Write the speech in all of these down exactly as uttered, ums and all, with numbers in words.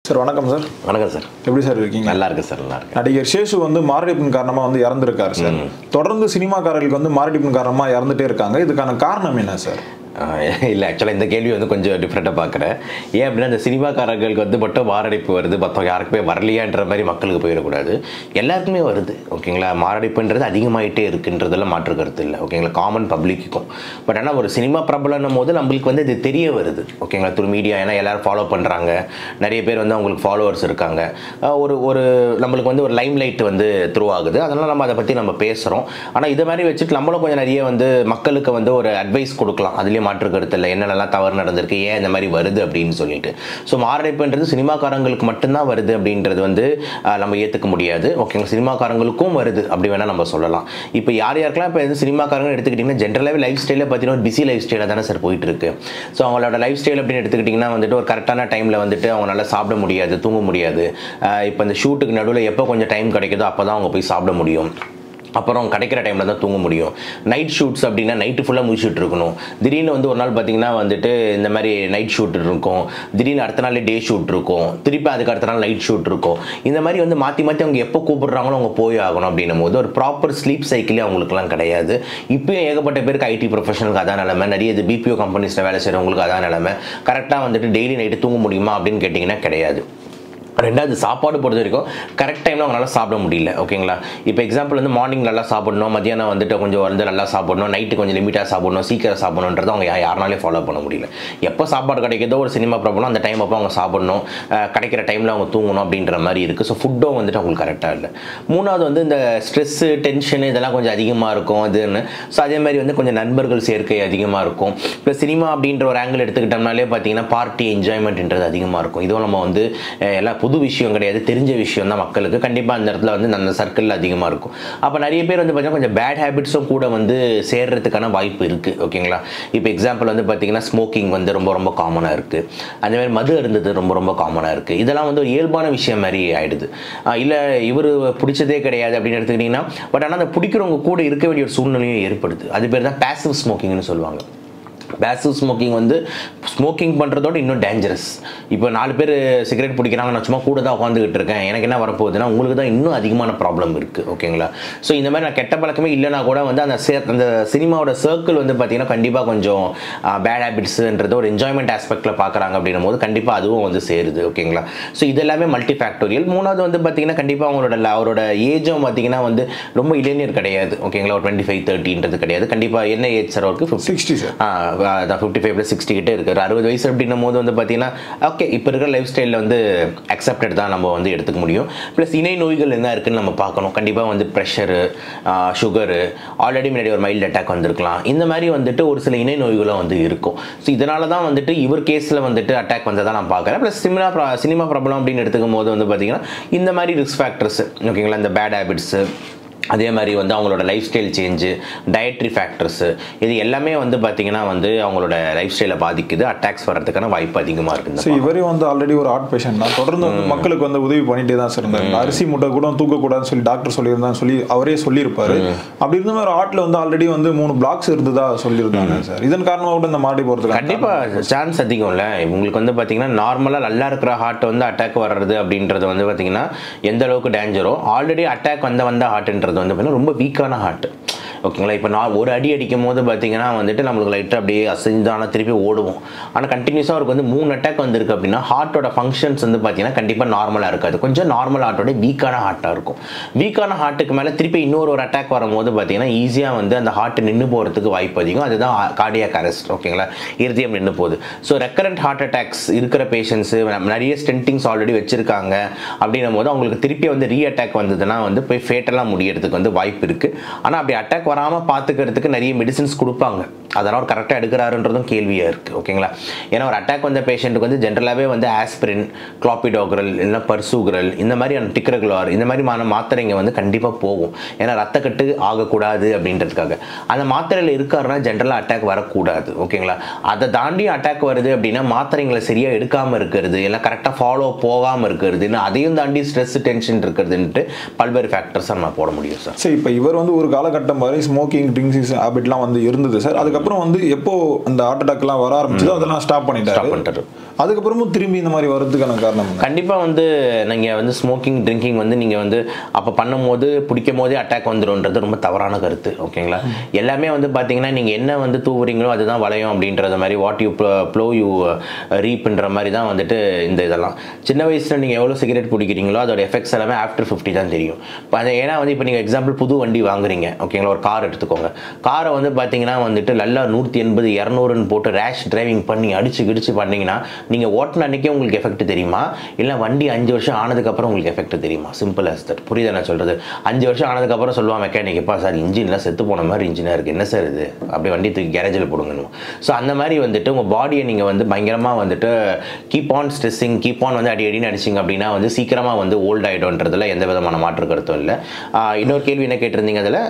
Sir வணக்கம் sir. வணக்கம் sir. எப்படி சார் இருக்கீங்க? நல்லா இருக்கு சார். நல்லா இருக்கு. நடிகர் சேஷு வந்து மாரடைப்பின் காரணமாக வந்து இறந்துருக்காரு சார். தொடர்ந்து சினிமாக்காரர்களுக்கு வந்து மாரடைப்பின் காரணமாக இறந்துட்டே இருக்காங்க. இதுக்கான காரணம் என்ன சார்? இல்லை, ஆக்சுவலாக இந்த கேள்வி வந்து கொஞ்சம் டிஃப்ரெண்ட்டாக பார்க்குறேன். ஏன் அப்படின்னா இந்த சினிமாக்காரர்களுக்கு வந்து மட்டும் மாரடைப்பு வருது, மற்றவங்க யாருக்குமே வரலையான்ற மாதிரி மக்களுக்கு போயிடக்கூடாது. எல்லாருக்குமே வருது, ஓகேங்களா? மாரடைப்புன்றது அதிகமாகிட்டே இருக்குன்றதெல்லாம் மாற்று கருத்து இல்லை, ஓகேங்களா? காமன் பப்ளிக்கும். பட் ஆனால் ஒரு சினிமா பிரபலன்னும் போது நம்மளுக்கு வந்து இது தெரிய வருது, ஓகேங்களா? Through media. ஏன்னா எல்லோரும் ஃபாலோ பண்ணுறாங்க, நிறைய பேர் வந்து அவங்களுக்கு ஃபாலோவர்ஸ் இருக்காங்க. ஒரு ஒரு நம்மளுக்கு வந்து ஒரு லைம் லைட் வந்து த்ரூ ஆகுது. அதனால் நம்ம அதை பற்றி நம்ம பேசுகிறோம். ஆனால் இதை மாதிரி வச்சுட்டு நம்மளும் கொஞ்சம் நிறைய வந்து மக்களுக்கு வந்து ஒரு அட்வைஸ் கொடுக்கலாம். அதுலேயும் மாற்று கருத்து இல்லை, என்னென்னலாம் தவறு நடந்திருக்கு, ஏன் இந்த மாதிரி வருது அப்படின்னு சொல்லிட்டு. ஸோ மாரடைப்புன்றது சினிமாக்காரங்களுக்கு மட்டும்தான் வருது அப்படின்றது வந்து நம்ம ஏற்றுக்க முடியாது, ஓகேங்களா? சினிமாக்காரங்களுக்கும் வருது அப்படி வேணால் நம்ம சொல்லலாம். இப்போ யார் யாருக்கெல்லாம் இப்போ எது சினிமாக்காரங்க எடுத்துக்கிட்டிங்கன்னா ஜென்ரலாகவே லைஃப் ஸ்டைலில் பார்த்தீங்கன்னா ஒரு பிஸி லைஃப் ஸ்டைலாக தானே சார் போயிட்டு இருக்கு. ஸோ அவங்களோட லைஃப் ஸ்டைல் அப்படின்னு எடுத்துக்கிட்டிங்கன்னா வந்துட்டு ஒரு கரெக்டான டைமில் வந்துட்டு அவங்களால சாப்பிட முடியாது, தூங்க முடியாது. இப்போ இந்த ஷூட்டுக்கு நடுவில் எப்போ கொஞ்சம் டைம் கிடைக்குதோ அப்போ தான் அவங்க போய் சாப்பிட முடியும். அப்புறம் கிடைக்கிற டைமில் தான் தூங்க முடியும். நைட் ஷூட்ஸ் அப்படின்னா நைட்டு ஃபுல்லாக முடிச்சுட்டு இருக்கணும். திடீர்னு வந்து ஒரு நாள் பார்த்தீங்கன்னா வந்துட்டு இந்த மாதிரி நைட் ஷூட் இருக்கும், திடீர்னு அடுத்த நாள் டே ஷூட் இருக்கும், திருப்பி அதுக்கு அடுத்த நாள் நைட் ஷூட் இருக்கும். இந்த மாதிரி வந்து மாற்றி மாற்றி அவங்க எப்போ கூப்பிடுறாங்களோ அவங்க போய் ஆகணும். அப்படின்னும் போது ஒரு ப்ராப்பர் ஸ்லீப் சைக்கிளே அவங்களுக்குலாம் கிடையாது. இப்போயும் ஏகப்பட்ட பேருக்கு ஐடி ப்ரொஃபஷனலுக்கு அதான் நிலைமை, நிறைய இது பிபிஓ கம்பெனிஸில் வேலை செய்கிறவங்களுக்கு அதான் நிலைமை. கரெக்டாக வந்துட்டு டெய்லி நைட்டு தூங்க முடியுமா அப்படின்னு கேட்டிங்கன்னா கிடையாது. ரெண்டாவது சாப்பாடு பொறுத்த வரைக்கும் கரெக்ட் டைமில் அவங்களால சாப்பிட முடியல, ஓகேங்களா? இப்போ எக்ஸாம்பிள் வந்து மார்னிங் நல்லா சாப்பிடணும், மத்தியானம் வந்துட்டு கொஞ்சம் வந்து நல்லா சாப்பிடணும், நைட்டு கொஞ்சம் லிமிட்டாக சாப்பிடணும், சீக்கிரம் சாப்பிடணுன்றது அவங்க யாருனாலே ஃபாலோ பண்ண முடியல. எப்போ சாப்பாடு கிடைக்கிறதோ ஒரு சினிமா ப்ராப்ளம் அந்த டைம் அப்போ அவங்க சாப்பிடணும், கிடைக்கிற டைமில் அவங்க தூங்கணும் அப்படின்ற மாதிரி இருக்குது. ஸோ ஃபுட்டும் வந்துட்டு அவங்களுக்கு கரெக்டாக இல்லை. மூணாவது வந்து இந்த ஸ்ட்ரெஸ்ஸு டென்ஷன் இதெல்லாம் கொஞ்சம் அதிகமாக இருக்கும் அதுன்னு. ஸோ அதே மாதிரி வந்து கொஞ்சம் நண்பர்கள் சேர்க்கை அதிகமாக இருக்கும். இப்போ சினிமா அப்படின்ற ஒரு ஆங்கிள் எடுத்துக்கிட்டோம்னாலே பார்த்தீங்கன்னா பார்ட்டி என்ஜாய்மெண்ட்ன்றது அதிகமாக இருக்கும். இதுவும் நம்ம வந்து எல்லாம் புது விஷயம் கிடையாது, தெரிஞ்ச விஷயம் தான் மக்களுக்கு. கண்டிப்பாக அந்த இடத்துல வந்து அந்த சர்க்கிள் அதிகமாக இருக்கும். அப்போ நிறைய பேர் வந்து பார்த்தீங்கன்னா கொஞ்சம் பேட் ஹேபிட்ஸும் கூட வந்து சேர்றதுக்கான வாய்ப்பு இருக்குது, ஓகேங்களா? இப்போ எக்ஸாம்பிள் வந்து பார்த்தீங்கன்னா ஸ்மோக்கிங் வந்து ரொம்ப ரொம்ப காமனாக இருக்குது. அந்த மாதிரி மது இருந்தது ரொம்ப ரொம்ப காமனாக இருக்குது. இதெல்லாம் வந்து ஒரு இயல்பான விஷயம் மாதிரி ஆகிடுது. இல்லை இவர் பிடிச்சதே கிடையாது அப்படின்னு எடுத்துக்கிட்டிங்கன்னா, பட் ஆனால் அந்த பிடிக்கிறவங்க கூட இருக்க வேண்டிய ஒரு சூழ்நிலையும் ஏற்படுது. அது பேர் தான் பேசிவ் ஸ்மோக்கிங்னு சொல்லுவாங்க. பேசிவ் ஸ்மோக்கிங் வந்து ஸ்மோக்கிங் பண்ணுறதோட இன்னும் டேஞ்சரஸ். இப்போ நாலு பேர் சிகரெட் பிடிக்கிறாங்க, நான் சும்மா கூட தான் உட்காந்துக்கிட்டு இருக்கேன், எனக்கு என்ன வரப்போகுதுன்னா உங்களுக்கு தான் இன்னும் அதிகமான ப்ராப்ளம் இருக்குது, ஓகேங்களா? ஸோ இந்த மாதிரி நான் கெட்ட பழக்கமே இல்லைனா கூட வந்து அந்த சே அந்த சினிமாவோட சர்க்கிள் வந்து பார்த்திங்கன்னா கண்டிப்பாக கொஞ்சம் பேட் ஹேபிட்ஸுன்றது ஒரு என்ஜாய்மெண்ட் ஆஸ்பெக்டில் பார்க்குறாங்க அப்படின்னும் போது கண்டிப்பாக அதுவும் வந்து சேருது, ஓகேங்களா? ஸோ இது எல்லாமே மல்டி ஃபேக்டோரியல். மூணாவது வந்து பார்த்திங்கன்னா கண்டிப்பாக அவங்களோட அவரோட ஏஜும் பார்த்திங்கன்னா வந்து ரொம்ப இளைஞர் கிடையாது, ஓகேங்களா? ஒரு டுவெண்ட்டி ஃபைவ் தேர்ட்டின்றது கிடையாது. கண்டிப்பாக என்ன ஏஜ் சார் அவருக்கு? Sixty sir. அதான் ஃபிஃப்டி ஃபைவ் ப்ளஸ் சிக்ஸ்டி கிட்டே இருக்குது. அறுபது வயசு அப்படின்னும் போது வந்து பார்த்தீங்கன்னா ஓகே இப்போ இருக்கிற லைஃப் ஸ்டைலில் வந்து அக்செப்டட் தான் நம்ம வந்து எடுத்துக்க முடியும். ப்ளஸ் இணை நோய்கள் என்ன இருக்குதுன்னு நம்ம பார்க்கணும். கண்டிப்பாக வந்து ப்ரெஷரு, சுகரு, ஆல்ரெடி முன்னாடி ஒரு மைல்டு அட்டாக் வந்திருக்கலாம். இந்த மாதிரி வந்துட்டு ஒரு சில இணை நோய்களும் வந்து இருக்கும். ஸோ இதனால தான் வந்துட்டு இவர் கேஸில் வந்துட்டு அட்டாக் வந்ததாக நான் பார்க்குறேன். ப்ளஸ் சினிமா சினிமா ப்ராப்ளம் அப்படின்னு எடுத்துக்கும் போது வந்து பார்த்தீங்கன்னா இந்த மாதிரி ரிஸ்க் ஃபேக்டர்ஸ், ஓகேங்களா? இந்த பேட் ஹேபிட்ஸு, அதே மாதிரி வந்து அவங்களோட lifestyle change, dietary factors, இது எல்லாமே வந்து பார்த்தீங்கன்னா வந்து அவங்களோட லைஃப் ஸ்டைலை பாதிக்குது. அட்டாக்ஸ் வர்றதுக்கான வாய்ப்பு அதிகமாக இருக்குது. ஸோ இவரே வந்து ஆல்ரெடி ஒரு ஹார்ட் பேஷண்ட் தான், தொடர்ந்து வந்து மக்களுக்கு வந்து உதவி பண்ணிகிட்டே தான் சார் இருந்தார். அரிசி முட்டை கூட தூக்கக்கூடாதுன்னு சொல்லி டாக்டர் சொல்லியிருந்தான்னு சொல்லி அவரே சொல்லியிருப்பாரு. அப்படி இருந்த ஒரு ஹார்ட்டில் வந்து ஆல்ரெடி வந்து மூணு பிளாக்ஸ் இருந்ததா சொல்லியிருந்தாங்க சார். இதன் காரணமாக கூட இந்த மாடி போகிறதுக்கு கண்டிப்பாக சான்ஸ் அதிகம் இல்லை. உங்களுக்கு வந்து பார்த்தீங்கன்னா நார்மலாக நல்லா இருக்கிற ஹார்ட் வந்து அட்டாக் வர்றது அப்படின்றது வந்து பார்த்தீங்கன்னா எந்த அளவுக்கு டேஞ்சரோ, ஆல்ரெடி அட்டாக் வந்த வந்த ஹார்ட்ன்றது வந்து பார்த்தீங்கன்னா ரொம்ப வீக்கான ஹார்ட், ஓகேங்களா? இப்போ நான் ஒரு அடி அடிக்கும் போது பார்த்தீங்கன்னா வந்துட்டு நம்மளுக்கு லைட்டாக அப்படியே அசைஞ்சானா திருப்பி ஓடுவோம். ஆனால் கண்டினியூஸாக அவருக்கு வந்து மூணு அட்டாக் வந்திருக்கு அப்படின்னா ஹார்ட்டோட ஃபங்க்ஷன்ஸ் வந்து பார்த்தீங்கன்னா கண்டிப்பாக நார்மலாக இருக்காது. கொஞ்சம் நார்மல் ஹார்ட்டோட வீக்கான ஹார்ட்டாக இருக்கும். வீக்கான ஹார்ட்டுக்கு மேலே திருப்பி இன்னொரு ஒரு அட்டாக் வரும்போது பார்த்தீங்கன்னா ஈஸியாக வந்து அந்த ஹார்ட் நின்று போகிறதுக்கு வாய்ப்பு அதிகம். அதுதான் கார்டியாக் அரெஸ்ட், ஓகேங்களா? இருதயம் நின்று போகுது. ஸோ ரெக்கரண்ட் ஹார்ட் அட்டாக்ஸ் இருக்கிற பேஷண்ட்ஸு நிறைய ஸ்டென்டிங்ஸ் ஆல்ரெடி வச்சுருக்காங்க அப்படின்னும் போது அவங்களுக்கு திருப்பி வந்து ரீ அட்டாக் வந்ததுன்னா வந்து போய் ஃபேட்டலாக முடியறதுக்கு வந்து வாய்ப்பு இருக்குது. ஆனால் அப்படி அட்டாக் வராமல் பார்த்துக்கிறதுக்கு நிறைய மெடிசின்ஸ் கொடுப்பாங்க. அதெல்லாம் ஒரு கரெக்டாக எடுக்கிறாருன்றதும் கேள்வியாக இருக்குது, ஓகேங்களா? ஏன்னா ஒரு அட்டாக் வந்த பேஷண்ட்டுக்கு வந்து ஜென்ரலாகவே வந்து ஆஸ்பிரின், கிளாபிடோக்ரல், இல்லைன்னா பர்சூக்ரல், இந்த மாதிரியான டிக்ரகுலார், இந்த மாதிரி மாத்திரைங்க வந்து கண்டிப்பாக போகும். ஏன்னா ரத்தக்கட்டு ஆகக்கூடாது அப்படின்றதுக்காக அந்த மாத்திரையில் இருக்காருன்னா ஜென்ரலாக அட்டாக் வரக்கூடாது, ஓகேங்களா? அதை தாண்டி அட்டாக் வருது அப்படின்னா மாத்திரைங்களை சரியாக எடுக்காமல் இருக்கிறது, இல்லை கரெக்டாக ஃபாலோ போகாமல் இருக்கிறது, இல்லை அதையும் தாண்டி ஸ்ட்ரெஸ் டென்ஷன் இருக்கிறதுன்ட்டு பல்வேறு ஃபேக்டர்ஸை நம்ம போட முடியும் சார். சரி, இப்போ இவர் வந்து ஒரு காலகட்டம் வரை ஸ்மோக்கிங், ட்ரிங்க்ஸ் ஹேபிட்லாம் வந்து இருந்தது சார். அதுக்கப்புறம் வந்து எப்போ அந்த ஹார்ட் அட்டாக்லாம் வர ஆரம்பிச்சதோ அதெல்லாம் ஸ்டாப் பண்ணிட்டாரு. அதுக்கப்புறமும் திரும்பி இந்த மாதிரி வரதுக்கான காரணம் கண்டிப்பாக வந்து நீங்கள் வந்து ஸ்மோக்கிங் ட்ரிங்கிங் வந்து நீங்கள் வந்து அப்போ பண்ணும்போது பிடிக்கும் போதே அட்டாக் வந்துடும்ன்றது ரொம்ப தவறான கருத்து. ஓகேங்களா, எல்லாமே வந்து பார்த்தீங்கன்னா நீங்கள் என்ன வந்து தூவுறீங்களோ அதுதான் வளையும் அப்படின்றது மாதிரி வாட் யூ ப்ளோ யூ ரீப்ன்ற மாதிரி தான் வந்துட்டு இந்த இதெல்லாம். சின்ன வயசில் நீங்கள் எவ்வளோ சிகரெட் பிடிக்கிறீங்களோ அதோட எஃபெக்ட்ஸ் எல்லாமே ஆஃப்டர் ஃபிஃப்டி தான் தெரியும். இப்போ அது ஏன்னா வந்து இப்போ நீங்கள் எக்ஸாம்பிள் புது வண்டி வாங்குறீங்க, ஓகேங்களா, ஒரு கார் எடுத்துக்கோங்க. காரை வந்து பார்த்தீங்கன்னா வந்துட்டு நல்லா நூற்றி எண்பது இரநூறுன்னு போட்டு ரேஷ் டிரைவிங் பண்ணி அடிச்சு கிடிச்சு பண்ணிங்கன்னா நீங்கள் ஓட்டின அன்றைக்கே உங்களுக்கு எஃபெக்ட் தெரியுமா, இல்லை வண்டி அஞ்சு வருஷம் ஆனதுக்கப்புறம் உங்களுக்கு எஃபெக்ட் தெரியுமா? Simple as that. புரியுது நான் சொல்கிறது? அஞ்சு வருஷம் ஆனதுக்கப்புறம் சொல்லுவான் மெக்கானிக், எப்பா சார் இன்ஜின்லாம் செத்து போன மாதிரி இன்ஜினாக இருக்குது, என்ன சார் இது, அப்படி வண்டி தூக்கி கேரேஜில் போடுங்கணும். ஸோ அந்த மாதிரி வந்துட்டு உங்கள் பாடியை நீங்கள் வந்து பயங்கரமாக வந்துட்டு keep on stressing, keep on வந்து அடி அடின்னு அடிச்சிங்க அப்படின்னா வந்து சீக்கிரமாக வந்து ஓல்ட் ஆகிடும்ன்றதுல எந்த விதமான மாற்று கருத்தும் இல்லை. இன்னொரு கேள்வி என்ன கேட்டிருந்தீங்க அதில்?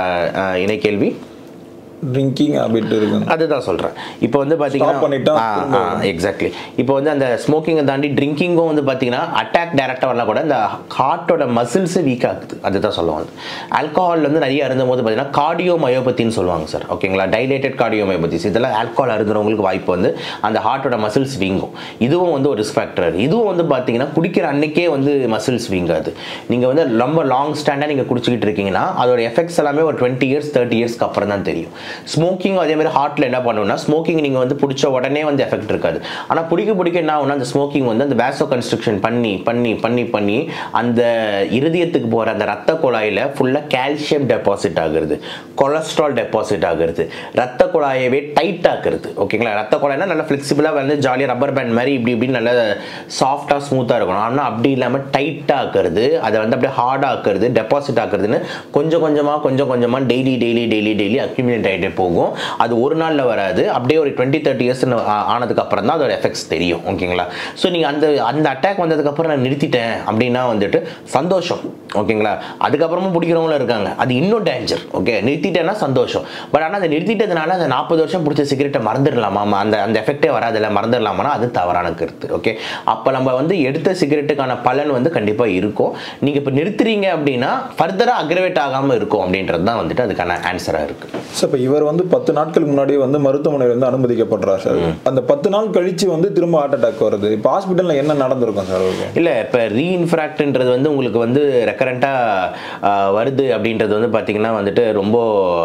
இணை கேள்வி ட்ரிங்கிங் ஹேபிட் இருக்கு, அதுதான் சொல்கிறேன். இப்போ வந்து பார்த்தீங்கன்னா எக்ஸாக்ட்லி இப்போ வந்து அந்த ஸ்மோக்கிங்கை தாண்டி ட்ரிங்கிங்கும் வந்து பார்த்தீங்கன்னா அட்டாக் டேரக்டாக வரலாம் கூட இந்த ஹார்ட்டோட மசில்ஸு வீக் ஆகுது, அதுதான் சொல்லுவாங்க. ஆல்கஹால் வந்து நிறைய அருந்தும் போது பார்த்தீங்கன்னா கார்டியோ மயோபத்தின்னு சொல்லுவாங்க சார். ஓகேங்களா, டைலேட்டட் கார்டியோ மயோபத்திஸ், இதெல்லாம் ஆல்கஹால் அருந்துறவங்களுக்கு வாய்ப்பு வந்து அந்த ஹார்ட்டோட மசில்ஸ் வீங்கும். இதுவும் வந்து ஒரு ரிஸ்க் ஃபேக்டர். இதுவும் வந்து பார்த்தீங்கன்னா குடிக்கிற அன்னைக்கே வந்து மசில்ஸ் வீங்காது. நீங்கள் வந்து ரொம்ப லாங் ஸ்டாண்டாக நீங்கள் குடிச்சிக்கிட்டு இருக்கீங்கன்னா அதோட எஃபெக்ட்ஸ் எல்லாமே ஒரு டுவெண்ட்டி இயர்ஸ் தேர்ட்டி இயர்ஸ்க்கு அப்புறம் தான் தெரியும். ஸ்மோக்கிங் அதே மாதிரி ஹார்ட்ல என்ன பண்ணுன்னா, ஸ்மோக்கிங் நீங்க வந்து பிடிச்ச உடனே வந்து எஃபெக்ட் இருக்காது. ஆனால் பிடிக்க பிடிக்க என்ன ஆகும்னா அந்த ஸ்மோக்கிங் வந்து அந்த வேசோ கன்ஸ்ட்ரக்ஷன் பண்ணி பண்ணி பண்ணி பண்ணி அந்த இருதயத்துக்கு போகிற அந்த ரத்த குழாயில் ஃபுல்லாக கால்சியம் டெபாசிட் ஆகுறது, கொலஸ்ட்ரால் டெபாசிட் ஆகுறது, ரத்த குழாயவே டைட் ஆக்குறது. ஓகேங்களா, ரத்த குழாய்னா நல்லா ஃப்ளெக்சிபிளாக வந்து ஜாலியாக ரப்பர் பேண்ட் மாதிரி இப்படி இப்படி நல்லா சாஃப்டாக ஸ்மூத்தாக இருக்கணும். ஆனால் அப்படி இல்லாமல் டைட்டாக ஆக்குறது, அதை வந்து அப்படியே ஹார்டாக ஆக்குறது, டெபாசிட் ஆக்குறதுன்னு கொஞ்சம் கொஞ்சமாக கொஞ்சம் கொஞ்சமாக daily daily daily daily accumulate ஆகிட்டே போகும். அது ஒரு நாளில் வராது, அப்படியே ஒரு டுவெண்ட்டி தேர்ட்டி இயர்ஸ் ஆனதுக்கு அப்புறம் தான் அதோட எஃபெக்ட்ஸ் தெரியும். ஓகேங்களா, ஸோ நீங்கள் அந்த அந்த அட்டாக் வந்ததுக்கப்புறம் நான் நிறுத்திட்டேன் அப்படின்னா வந்துட்டு சந்தோஷம். ஓகேங்களா, அதுக்கப்புறமும் பிடிக்கிறவங்களும் இருக்காங்க, அது இன்னும் டேஞ்சர். ஓகே, நிறுத்திட்டேன்னா சந்தோஷம். பட் ஆனால் அதை நிறுத்திட்டதுனால அந்த நாற்பது வருஷம் பிடிச்ச சிகரெட்டை மறந்துடலாமா, அந்த அந்த எஃபெக்டே வராதில்ல, மறந்துடலாமான்னா அது தவறான கருத்து. ஓகே, அப்போ நம்ம வந்து எடுத்த சிகரெட்டுக்கான பலன் வந்து கண்டிப்பாக இருக்கும். நீங்கள் இப்போ நிறுத்துறீங்க அப்படின்னா ஃபர்தராக அக்ரவேட் ஆகாமல் இருக்கும் அப்படின்றது தான் வந்துட்டு அதுக்கான ஆன்சராக இருக்குது. சார் இப்போ இவர் வந்து பத்து நாட்களுக்கு முன்னாடி வந்து மருத்துவமனையில் வந்து அனுமதிக்கப்படுறார் சார். அந்த பத்து நாள் கழிச்சு வந்து திரும்ப ஹார்ட் அட்டாக் வருது. இப்போ ஹாஸ்பிட்டலில் என்ன நடந்திருக்கும் சார்? இல்லை, இப்போ ரீஇன்ஃப்ராக்ட்ன்றது வந்து உங்களுக்கு வந்து ரெக்கரண்ட்டாக வருது அப்படின்றது வந்து பார்த்தீங்கன்னா வந்துட்டு ரொம்ப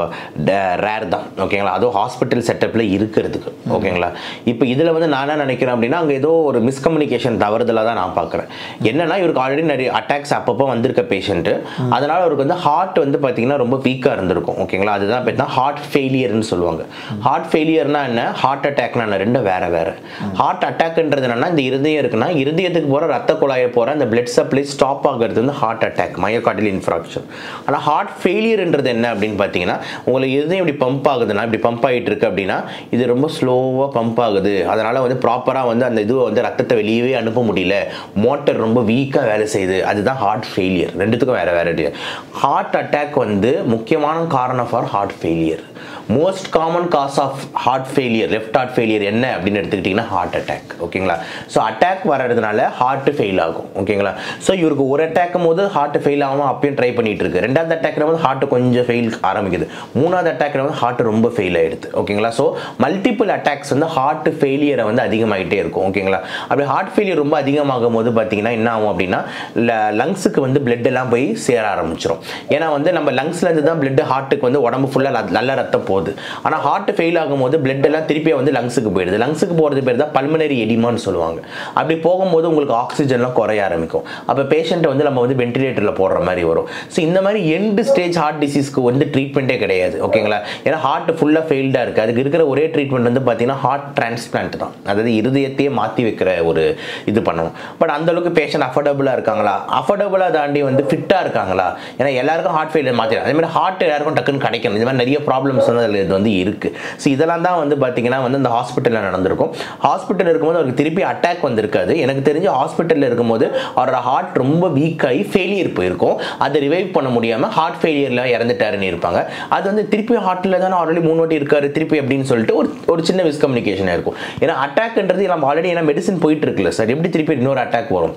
ரேர் தான். ஓகேங்களா, அதுவும் ஹாஸ்பிட்டல் செட்டப்பில் இருக்கிறதுக்கு. ஓகேங்களா, இப்போ இதில் வந்து நான் என்ன நினைக்கிறேன் அப்படின்னா அங்கே ஏதோ ஒரு மிஸ்கம்யூனிகேஷன் தவறுதலாக தான் நான் பார்க்குறேன். என்னன்னா இவருக்கு ஆல்ரெடி நிறைய அட்டாக்ஸ் அப்பப்போ வந்திருக்க பேஷண்ட்டு, அதனால் அவருக்கு வந்து ஹார்ட் வந்து பார்த்தீங்கன்னா ரொம்ப வீக்காக இருந்திருக்கும். ஓகேங்களா, அதுதான் பார்த்தீங்கன்னா ஹார்ட் ஃபெயிலியர்னு சொல்லுவாங்க. ஹார்ட் ஃபெயிலியர்னா என்ன, ஹார்ட் அட்டாக்னா என்ன, ரெண்டும் வேற வேற. ஹார்ட் அட்டாக்ன்றது என்னன்னா இந்த இருதயம் இருக்குன்னா இருதயத்துக்கு போகிற ரத்த குழாயை போகிற அந்த பிளட் சப்ளை ஸ்டாப் ஆகிறது வந்து ஹார்ட் அட்டாக், மயோகார்டியல் இன்ஃப்ராக்ஷன். ஆனால் ஹார்ட் ஃபெயிலியர்ன்றது என்ன அப்படின்னு பார்த்தீங்கன்னா உங்களுக்கு இருதயம் இப்படி பம்ப் ஆகுதுன்னா, இப்படி பம்ப் ஆகிட்டு இருக்கு அப்படின்னா இது ரொம்ப ஸ்லோவாக பம்ப் ஆகுது, அதனால வந்து ப்ராப்பராக வந்து அந்த இதுவை வந்து ரத்தத்தை வெளியவே அனுப்ப முடியல, மோட்டர் ரொம்ப வீக்காக வேலை செய்யுது, அதுதான் ஹார்ட் ஃபெயிலியர். ரெண்டுத்துக்கும் வேற வேற. ஹார்ட் அட்டாக் வந்து முக்கியமான காரணம் for heart failure. Most common cause of heart failure, left heart failure என்ன அப்படின்னு எடுத்துக்கிட்டிங்கன்னா ஹார்ட் அட்டாக். ஓகேங்களா, ஸோ அட்டாக் வர்றதுனால ஹார்ட் ஃபெயில் ஆகும். ஓகேங்களா, ஸோ இவருக்கு ஒரு அட்டாக்கும் போது ஹார்ட் ஃபெயில் ஆகாமல் அப்பயும் ட்ரை பண்ணிட்டு இருக்கு. ரெண்டாவது அட்டாக் போது ஹார்ட் கொஞ்சம் ஃபெயில் ஆரம்பிக்குது. மூணாவது அட்டாக் போது ஹார்ட் ரொம்ப ஃபெயில் ஆயிடுது. ஓகேங்களா, ஸோ மல்டிபிள் அட்டாக்ஸ் வந்து ஹார்ட் ஃபெயிலியரை வந்து அதிகமாகிட்டே இருக்கும். ஓகேங்களா, அப்படி ஹார்ட் ஃபெயிலியர் ரொம்ப அதிகமாகும் போது பார்த்தீங்கன்னா என்ன ஆகும் அப்படின்னா லங்ஸுக்கு வந்து பிளட் எல்லாம் போய் சேர ஆரம்பிச்சிடும். ஏன்னா வந்து நம்ம லங்ஸ்ல இருந்து தான் பிளட் ஹார்ட்டுக்கு வந்து உடம்பு ஃபுல்லாக நல்ல ரத்தம் போகுது. ஆனால் ஹார்ட் ஃபெயில் ஆகும்போது பிளட் எல்லாம் திருப்பி வந்து லங்ஸுக்கு போயிடுது. லங்ஸுக்கு போகிறது பேர் தான் பல்மனரி எடிமான்னு சொல்லுவாங்க. அப்படி போகும்போது உங்களுக்கு ஆக்சிஜன்லாம் குறைய ஆரம்பிக்கும். அப்போ பேஷண்ட்டை வந்து நம்ம வந்து வென்டிலேட்டரில் போடுற மாதிரி வரும். ஸோ இந்த மாதிரி எண்டு ஸ்டேஜ் ஹார்ட் டிசீஸ்க்கு வந்து ட்ரீட்மெண்ட்டே கிடையாது. ஓகேங்களா, ஏன்னா ஹார்ட் ஃபுல்லாக ஃபெயில்டாக இருக்குது. அதுக்கு இருக்கிற ஒரே ட்ரீட்மெண்ட் வந்து பார்த்தீங்கன்னா ஹார்ட் டிரான்ஸ்பிளான்ட் தான். அதாவது இருதயத்தையே மாற்றி வைக்கிற ஒரு இது பண்ணுவோம். பட் அந்த அளவுக்கு பேஷண்ட் அஃபோர்டபுளாக இருக்காங்களா, அஃபோர்டபுளாக தாண்டி வந்து ஃபிட்டாக இருக்காங்களா? ஏன்னா எல்லாருக்கும் ஹார்ட் ஃபெயிலியர் மாற்றி அதே மாதிரி ஹார்ட் எல்லாருக்கும் டக்குன்னு கிடைக்கணும். இந்த மாதிரி நிறைய ப்ராப்ளம்ஸ் வந்து அதில் இது வந்து இருக்குது. ஸோ இதெல்லாம் தான் வந்து பார்த்தீங்கன்னா வந்து இந்த ஹாஸ்பிட்டலில் நடந்திருக்கும். ஹாஸ்பிட்டல் இருக்கும்போது அவருக்கு திருப்பி அட்டாக் வந்திருக்காது. எனக்கு தெரிஞ்சு ஹாஸ்பிட்டலில் இருக்கும்போது அவரோட ஹார்ட் ரொம்ப வீக் ஆகி ஃபெயிலியர் போயிருக்கும். அதை ரிவைவ் பண்ண முடியாமல் ஹார்ட் ஃபெயிலியரில் இறந்துட்டாருன்னு இருப்பாங்க. அது வந்து திருப்பி ஹார்ட்டில் தானே ஆல்ரெடி மூணு வாட்டி இருக்காரு திருப்பி அப்படின்னு சொல்லிட்டு ஒரு ஒரு சின்ன மிஸ்கம்யூனிகேஷனாக இருக்கும். ஏன்னா அட்டாக்ன்றது நம்ம ஆல்ரெடி ஏன்னா மெடிசன் போயிட்டு இருக்குல்ல சார், எப்படி திருப்பி இன்னொரு அட்டாக் வரும்?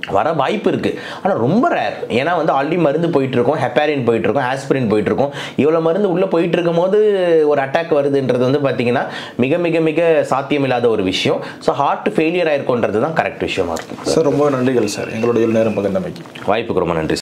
வர வாய்ப்பு இருக்குது. ஆனால் ரொம்ப ரேர். ஏன்னா வந்து ஆல்ரெடி மருந்து போயிட்டுருக்கோம், ஹெப்பாரின் போயிட்டுருக்கோம், ஆஸ்பிரின் போயிட்டுருக்கோம். இவ்வளோ மருந்து உள்ளே போயிட்டு இருக்கும் போது ஒரு அட்டாக் வருதுன்றது வந்து பார்த்தீங்கன்னா மிக மிக மிக சாத்தியமில்லாத ஒரு விஷயம். ஸோ ஹார்ட் ஃபெயிலியர் ஆயிருக்குன்றது தான் கரெக்ட் விஷயமா இருக்கும் சார். ரொம்ப நன்றிகள் சார், எங்களுடைய நேரம் பகிர்ந்தமைக்கு. வாய்ப்புக்கு ரொம்ப நன்றி சார்.